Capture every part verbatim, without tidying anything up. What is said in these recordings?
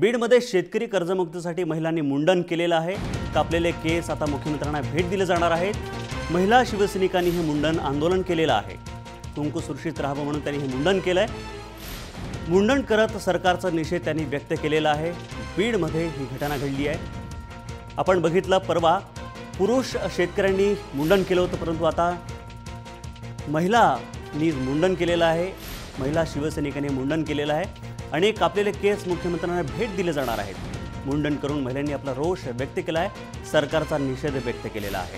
बीडमध्ये शेतकरी कर्जमुक्तीसाठी महिलांनी मुंडन केलेलं आहे। कापलेले केस आता मुख्यमंत्र्यांना भेट दिले जाणार आहेत। महिला शिवसैनिकांनी हे मुंडन आंदोलन केलेलं आहे। कुंकू सुरक्षित राहावं म्हणून त्यांनी हे मुंडन केलंय। मुंडन करत सरकारचा निषेध त्यांनी व्यक्त केलेला आहे। बीडमध्ये ही घटना घडली आहे। आपण बघितलं, परवा पुरुष शेतकऱ्यांनी मुंडन केलं होतं, परंतु आता महिलांनी मुंडन केलेलं आहे। महिला शिवसैनिकांनी मुंडन केलेलं आहे आणि कापलेले केस मुख्यमंत्र्यांना भेट दिले जाणार आहेत। मुंडन करून महिलांनी आपला रोष व्यक्त केला आहे, सरकारचा निषेध व्यक्त केलेला आहे।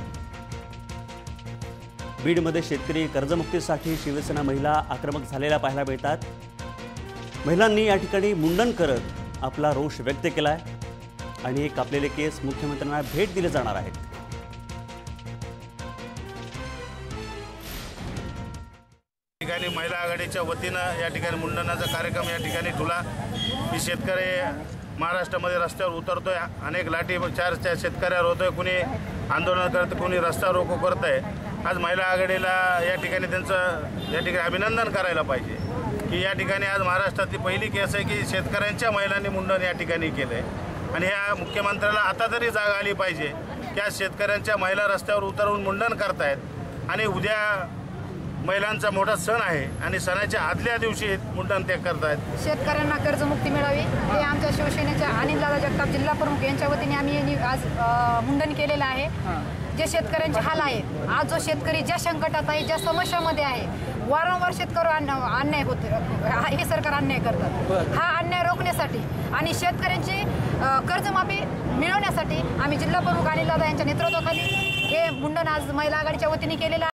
बीडमध्ये शेतकरी कर्जमुक्तीसाठी शिवसेना महिला आक्रमक झालेल्या पाहायला मिळतात। महिलांनी या ठिकाणी मुंडन करत आपला रोष व्यक्त केला आहे आणि कापलेले केस मुख्यमंत्र्यांना भेट दिले जाणार आहेत। ठिकाणी महिला आघाडीच्या वतीनं या ठिकाणी मुंडनाचा कार्यक्रम या ठिकाणी ठेवला। की शेतकरी महाराष्ट्रामध्ये रस्त्यावर उतरतोय, अनेक लाठी चार त्या शेतकऱ्यावर होतोय, कुणी आंदोलन करतं, कुणी रस्ता रोको करत आहे। आज महिला आघाडीला या ठिकाणी त्यांचं या ठिकाणी अभिनंदन करायला पाहिजे की या ठिकाणी आज महाराष्ट्रातली पहिली केस आहे की शेतकऱ्यांच्या महिलांनी मुंडन या ठिकाणी केलं आहे। आणि ह्या मुख्यमंत्र्याला आता तरी जाग आली पाहिजे की आज शेतकऱ्यांच्या महिला रस्त्यावर उतरवून मुंडन करतायत आणि उद्या महिलांचा मोठा सण आहे आणि सणाच्या आदल्या दिवशी मुंडन ते करतायत। शेतकऱ्यांना कर्जमुक्ती मिळावी हे आमच्या शिवसेनेच्या अनिलदादा जगताप जिल्हा प्रमुख यांच्या वतीने आम्ही आज मुंडन केलेलं आहे। जे शेतकऱ्यांचे हाल आहेत, आज जो शेतकरी ज्या संकटात आहे, ज्या समस्यामध्ये आहे, वारंवार शेतकरी अन्याय होते, हे सरकार अन्याय करतात। हा अन्याय रोखण्यासाठी आणि शेतकऱ्यांची कर्जमाफी मिळवण्यासाठी आम्ही जिल्हा प्रमुख अनिलदादा यांच्या नेतृत्वाखाली हे मुंडन आज महिला आघाडीच्या वतीने केलेलं आहे।